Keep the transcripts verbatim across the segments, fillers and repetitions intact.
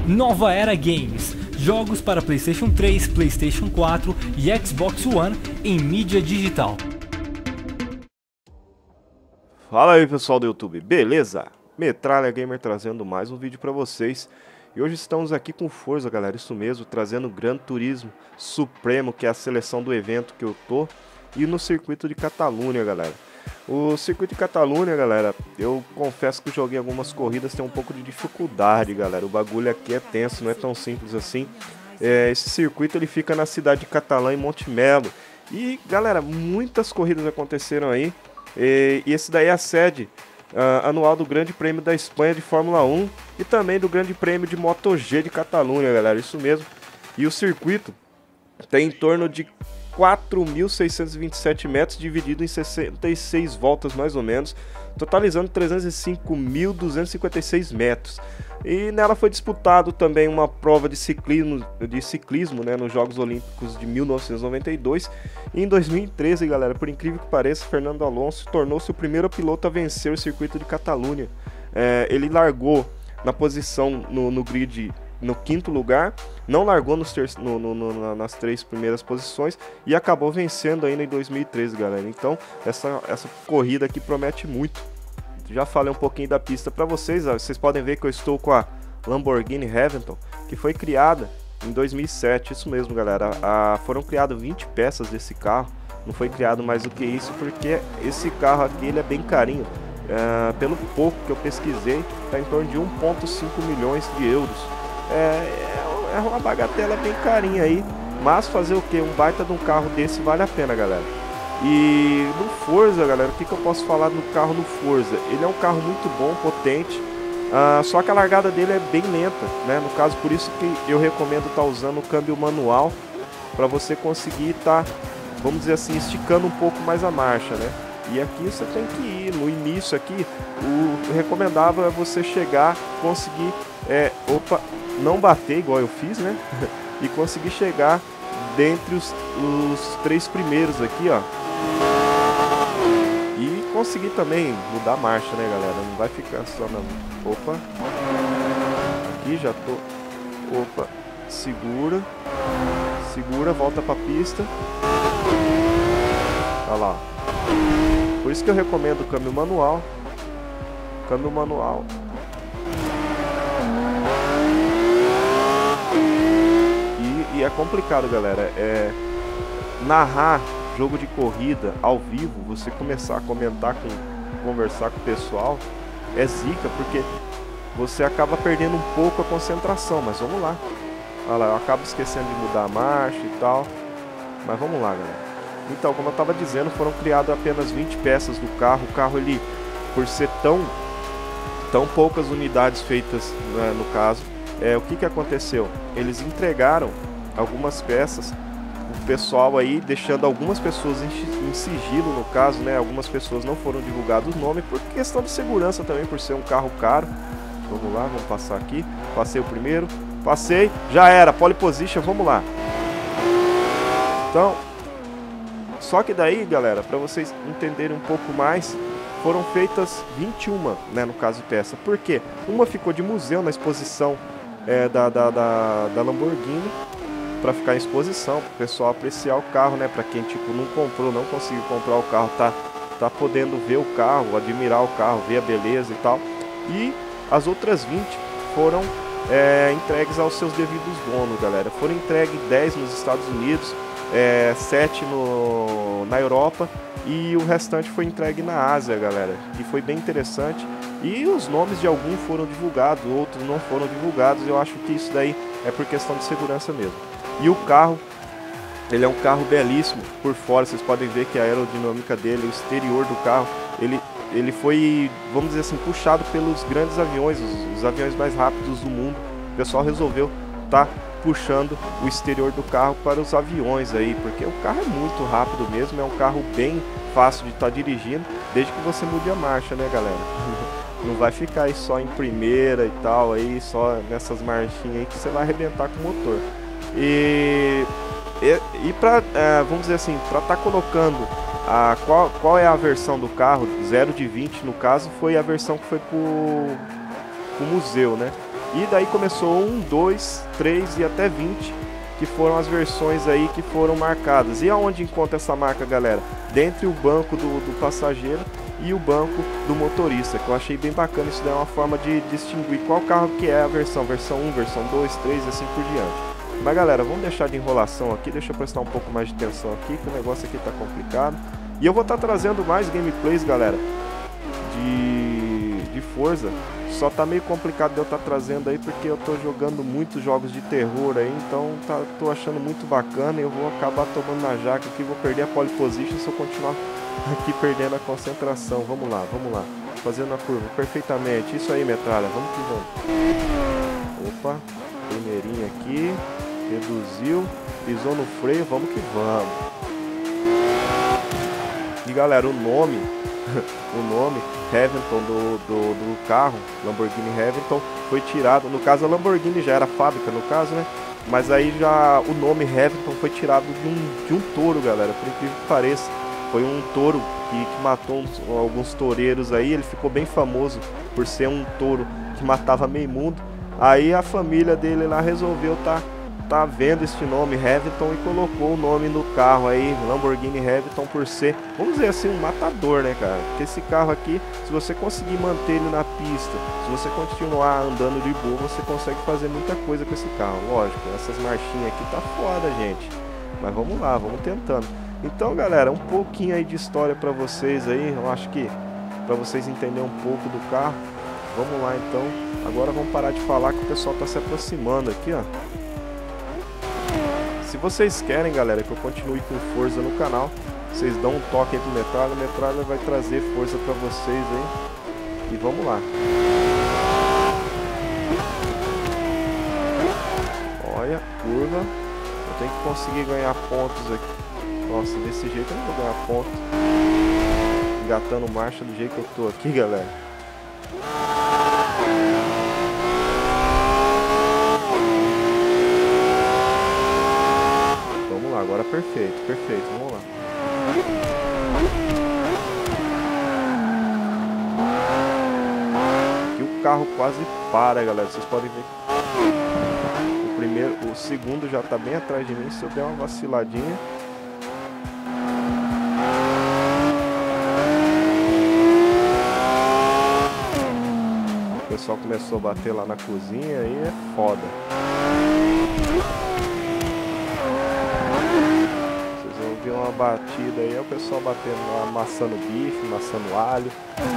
Nova Era Games, jogos para PlayStation três, PlayStation quatro e Xbox One em mídia digital. Fala aí pessoal do YouTube, beleza? Metralha Gamer trazendo mais um vídeo pra vocês. E hoje estamos aqui com Forza, galera, isso mesmo, trazendo o Gran Turismo Supremo, que é a seleção do evento que eu tô. E no circuito de Catalunha, galera. O circuito de Catalunha, galera, eu confesso que eu joguei algumas corridas, tem um pouco de dificuldade, galera. O bagulho aqui é tenso, não é tão simples assim. É, esse circuito ele fica na cidade de Catalã, em Monte Melo. E, galera, muitas corridas aconteceram aí. E, e esse daí é a sede uh, anual do Grande Prêmio da Espanha de Fórmula um e também do Grande Prêmio de MotoG de Catalunha, galera, isso mesmo. E o circuito tem em torno de quatro mil seiscentos e vinte e sete metros, dividido em sessenta e seis voltas mais ou menos, totalizando trezentos e cinco mil duzentos e cinquenta e seis metros. E nela foi disputado também uma prova de ciclismo, de ciclismo, né, nos Jogos Olímpicos de mil novecentos e noventa e dois. E em dois mil e treze, galera, por incrível que pareça, Fernando Alonso tornou-se o primeiro piloto a vencer o circuito de Catalunha. É, ele largou na posição no, no grid no quinto lugar, não largou nos ter no, no, no, nas três primeiras posições e acabou vencendo ainda em dois mil e treze, galera. Então essa, essa corrida aqui promete muito. Já falei um pouquinho da pista para vocês, ó. Vocês podem ver que eu estou com a Lamborghini Huracan, que foi criada em dois mil e sete, isso mesmo, galera. A, foram criadas vinte peças desse carro, não foi criado mais do que isso, porque esse carro aqui ele é bem carinho. É, pelo pouco que eu pesquisei, está em torno de um vírgula cinco milhões de euros. É, é uma bagatela bem carinha aí, mas fazer o que? Um baita de um carro desse vale a pena, galera. E no Forza, galera, o que, que eu posso falar do carro no Forza? Ele é um carro muito bom, potente, uh, só que a largada dele é bem lenta, né? No caso, por isso que eu recomendo estar tá usando o câmbio manual, para você conseguir estar, tá, vamos dizer assim, esticando um pouco mais a marcha, né? E aqui você tem que ir, no início aqui, o recomendável é você chegar, conseguir, é, opa, não bater igual eu fiz, né? E conseguir chegar dentre os, os três primeiros aqui, ó. E conseguir também mudar a marcha, né, galera? Não vai ficar só na... Opa. Aqui já tô... Opa. Segura. Segura, volta pra pista. Olha lá. Por isso que eu recomendo o câmbio manual. Câmbio manual. E é complicado, galera, é narrar jogo de corrida ao vivo, você começar a comentar, com, conversar com o pessoal, é zica, porque você acaba perdendo um pouco a concentração, mas vamos lá. Olha lá, eu acabo esquecendo de mudar a marcha e tal, mas vamos lá, galera. Então, como eu estava dizendo, foram criadas apenas vinte peças do carro, o carro, ele, por ser tão, tão poucas unidades feitas, né, no caso, é, o que que aconteceu? Eles entregaram algumas peças, o pessoal aí deixando algumas pessoas em, em sigilo, no caso, né? Algumas pessoas não foram divulgados o nome por questão de segurança também, por ser um carro caro. Vamos lá, vamos passar aqui. Passei o primeiro, passei, já era, pole position, vamos lá. Então, só que daí, galera, para vocês entenderem um pouco mais, foram feitas vinte e uma, né, no caso de peça. Por quê? Uma ficou de museu na exposição é, da, da, da, da Lamborghini, para ficar em exposição, para o pessoal apreciar o carro, né? Para quem tipo não comprou, não conseguiu comprar o carro, tá, tá podendo ver o carro, admirar o carro, ver a beleza e tal. E as outras vinte foram é, entregues aos seus devidos donos, galera. Foram entregues dez nos Estados Unidos, é, sete no, na Europa e o restante foi entregue na Ásia, galera. E foi bem interessante. E os nomes de alguns foram divulgados, outros não foram divulgados. Eu acho que isso daí é por questão de segurança mesmo. E o carro, ele é um carro belíssimo por fora, vocês podem ver que a aerodinâmica dele, o exterior do carro, ele, ele foi, vamos dizer assim, puxado pelos grandes aviões, os, os aviões mais rápidos do mundo. O pessoal resolveu estar tá puxando o exterior do carro para os aviões aí, porque o carro é muito rápido mesmo, é um carro bem fácil de estar tá dirigindo, desde que você mude a marcha, né, galera? Não vai ficar aí só em primeira e tal, aí só nessas marchinhas aí que você vai arrebentar com o motor. E, e, e para, é, vamos dizer assim, para estar tá colocando a, qual, qual é a versão do carro, zero de vinte no caso, foi a versão que foi pro, pro museu, né? E daí começou um, dois, três e até vinte, que foram as versões aí que foram marcadas. E aonde encontra essa marca, galera? Dentre o banco do, do passageiro e o banco do motorista, que eu achei bem bacana. Isso daí é uma forma de distinguir qual carro que é a versão, versão um, versão dois, três e assim por diante. Mas galera, vamos deixar de enrolação aqui, deixa eu prestar um pouco mais de atenção aqui, que o negócio aqui tá complicado. E eu vou estar tá trazendo mais gameplays, galera, de, de Forza. Só tá meio complicado de eu estar tá trazendo aí, porque eu tô jogando muitos jogos de terror aí, então tá, tô achando muito bacana. E eu vou acabar tomando na jaca aqui, vou perder a pole position se eu continuar aqui perdendo a concentração. Vamos lá, vamos lá, fazendo a curva perfeitamente, isso aí, metralha, vamos que vamos. Opa, primeirinha aqui, reduziu, pisou no freio, vamos que vamos. E galera, o nome, o nome Hamilton do, do, do carro, Lamborghini Hamilton, foi tirado. No caso, a Lamborghini já era fábrica, no caso, né? Mas aí já o nome Hamilton foi tirado de um, de um touro, galera, por incrível que pareça. Foi um touro que, que matou uns, alguns toureiros aí. Ele ficou bem famoso por ser um touro que matava meio mundo. Aí a família dele lá resolveu tá, tá vendo este nome Hamilton e colocou o nome no carro aí, Lamborghini Hamilton, por ser, vamos dizer assim, um matador, né, cara? Porque esse carro aqui, se você conseguir manter ele na pista, se você continuar andando de boa, você consegue fazer muita coisa com esse carro. Lógico, essas marchinhas aqui tá foda, gente. Mas vamos lá, vamos tentando. Então, galera, um pouquinho aí de história pra vocês aí, eu acho que pra vocês entenderem um pouco do carro. Vamos lá, então. Agora vamos parar de falar que o pessoal tá se aproximando aqui, ó. Se vocês querem, galera, que eu continue com Forza no canal, vocês dão um toque aí pro Metralha, o Metralha vai trazer Forza pra vocês aí. E vamos lá. Olha, curva. Eu tenho que conseguir ganhar pontos aqui. Nossa, desse jeito eu não vou ganhar ponto. Engatando marcha do jeito que eu tô aqui, galera. Vamos lá, agora perfeito, perfeito, vamos lá. Aqui o carro quase para, galera, vocês podem ver. O primeiro, o segundo já tá bem atrás de mim, se eu der uma vaciladinha. O pessoal começou a bater lá na cozinha aí, é foda. Vocês vão ver uma batida aí, é o pessoal batendo lá, amassando bife, amassando alho.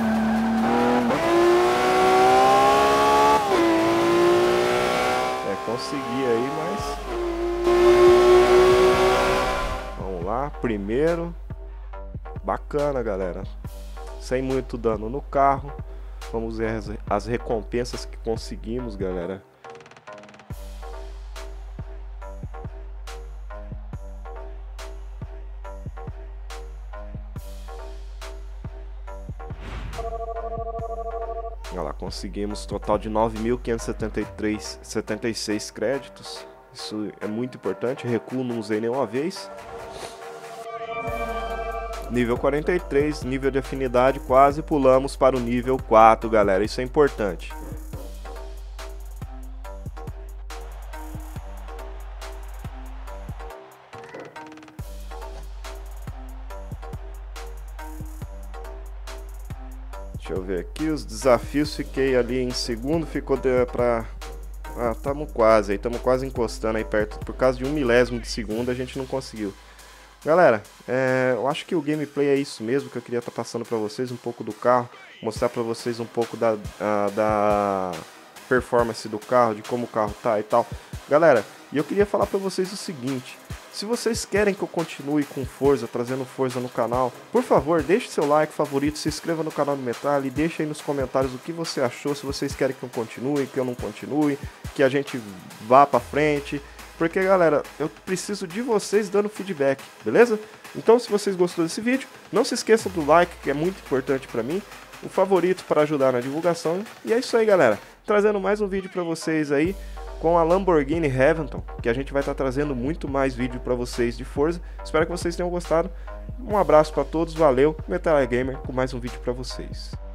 É, consegui aí, mas... Vamos lá, primeiro. Bacana, galera. Sem muito dano no carro. Vamos ver as, as recompensas que conseguimos, galera. Olha lá, conseguimos total de nove mil quinhentos e setenta e seis créditos. Isso é muito importante. Recuo não usei nenhuma vez. Nível quarenta e três, nível de afinidade, quase pulamos para o nível quatro, galera. Isso é importante. Deixa eu ver aqui os desafios. Fiquei ali em segundo, ficou para... Ah, estamos quase aí, estamos quase encostando aí perto. Por causa de um milésimo de segundo a gente não conseguiu. Galera, é, eu acho que o gameplay é isso mesmo que eu queria estar tá passando para vocês, um pouco do carro, mostrar para vocês um pouco da, a, da performance do carro, de como o carro tá e tal. Galera, e eu queria falar para vocês o seguinte, se vocês querem que eu continue com Forza, trazendo Forza no canal, por favor, deixe seu like, favorito, se inscreva no canal do Metralha e deixe aí nos comentários o que você achou, se vocês querem que eu continue, que eu não continue, que a gente vá para frente. Porque, galera, eu preciso de vocês dando feedback, beleza? Então, se vocês gostou desse vídeo, não se esqueçam do like, que é muito importante pra mim, o favorito para ajudar na divulgação. E é isso aí, galera. Trazendo mais um vídeo pra vocês aí com a Lamborghini Hamilton, que a gente vai estar trazendo muito mais vídeo pra vocês de Forza. Espero que vocês tenham gostado. Um abraço pra todos, valeu. Metralha Gamer com mais um vídeo pra vocês.